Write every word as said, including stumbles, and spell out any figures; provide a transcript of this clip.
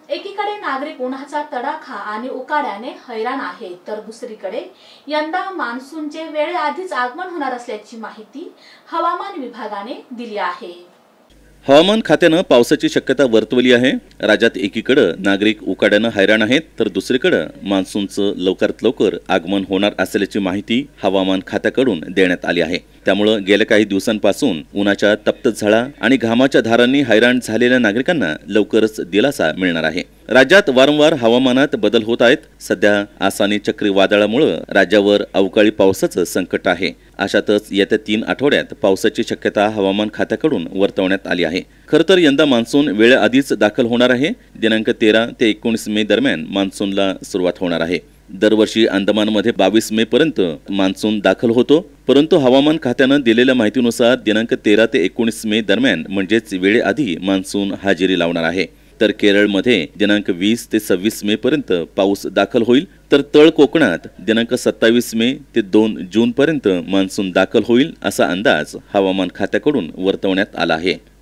एकीकडे नागरिक उन्हाचा तडाखा आणि उकाड्याने हैराण आहेत, तर दुसरीकडे यंदा मान्सूनचे वेळेआधीच आगमन होणार असल्याची माहिती हवामान विभागाने दिली आहे। हवामान खात्याने पावसाची शक्यता वर्तवली आहे। राज्यात एकीकडे नागरिक उकाड्याने हैराण आहेत, तर दुसरीकडे मान्सूनचं लवकरात लवकर आगमन होणार असल्याची माहिती हवामान खात्याकडून देण्यात आली आहे। त्यामुळे गेल्या काही दिवसांपासून उन्हाच्या तप्त झळा आणि घामाच्या धारांनी हैराण झालेल्या नागरिकांना लवकरच दिलासा मिळणार आहे। राज्यात वारंवार हवामानात बदल होत आहेत। सध्या आसानी चक्रीवादळामुळे राज्यावर अवकाळी पावसाचं संकट आहे। अशातच येत्या तीन आठवड्यात पावसाची शक्यता हवामान खात्याकडून वर्तवण्यात आली आहे। खरं तर यंदा मान्सून वेळेआधीच दाखल होणार आहे। दिनांक तेरा ते एकोणीस मे दरम्यान मान्सूनला सुरुवात होणार आहे। दरवर्षी अंदमानमध्ये बावीस मे पर्यंत मान्सून दाखल होतो, परंतु हवामान खात्याने दिलेल्या माहितीनुसार दिनांक तेरा ते एकोणीस मे दरम्यान म्हणजेच वेळेआधी मान्सून हजेरी लावणार आहे। तर केरळमध्ये दिनांक वीस ते सव्वीस मे पर्यंत पाऊस दाखल होईल, तर तळ कोकणात दिनांक सत्तावीस मे ते दोन जून पर्यंत मान्सून दाखल होईल असा अंदाज हवामान खात्याकडून वर्तवण्यात आला आहे।